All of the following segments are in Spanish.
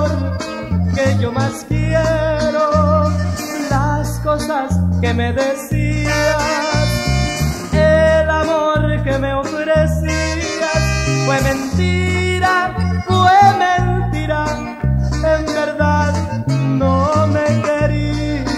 amor que yo más quiero, las cosas que me decías, el amor que me ofrecías, fue mentira, en verdad no me querías.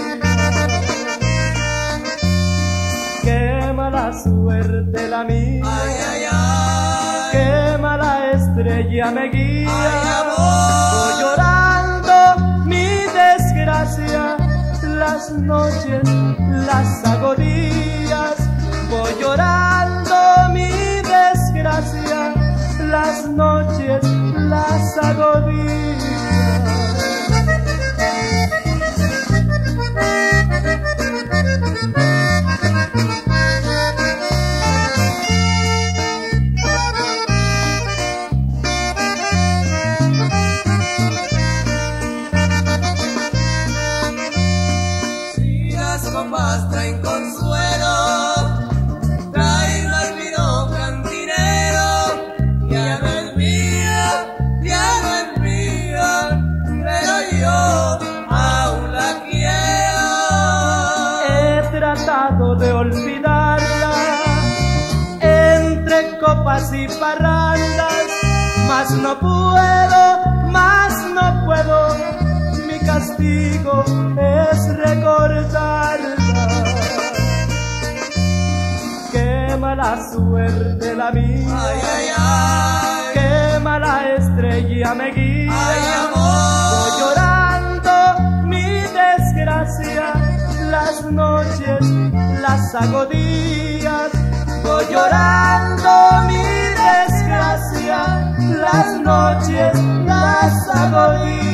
Qué mala suerte la mía, ay, ay, ay. Qué mala estrella me guía. Ay, amor. Voy llorando mi desgracia, las noches, las agonías. Voy llorando mi desgracia, las noches, las agonías. Copas traen consuelo, traen mal vino cantinero, ya no es mía, pero yo aún la quiero. He tratado de olvidarla entre copas y parrandas, mas no puedo, mi castigo es recordarla. Qué mala suerte la mía, ay, ay, ay. Qué mala estrella me guía. Ay, amor. Voy llorando mi desgracia, las noches, las agonías. Voy llorando mi desgracia, las noches, las agonías.